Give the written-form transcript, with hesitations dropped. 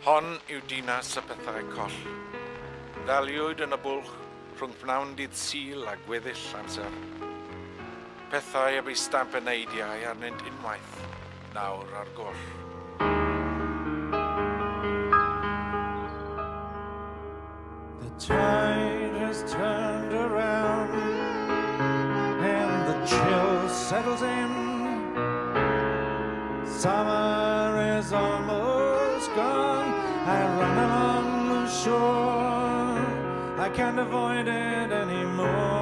Hon yw dinas y pethau coll. Ddaliwyd yn y bwlch rhwng pnawn dydd Sul a gweddill amser. Pethau y bu stamp y neidiau arnynt unwaith nawr ar goll. The tide has turned around and the chill settles in. Summer is almost gone. I run along the shore. I can't avoid it anymore.